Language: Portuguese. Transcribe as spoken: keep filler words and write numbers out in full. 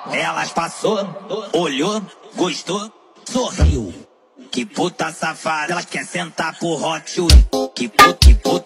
Elas passou, olhou, gostou, sorriu. Que puta safada, ela quer sentar pro Hot Wheels. Que puta, que puta.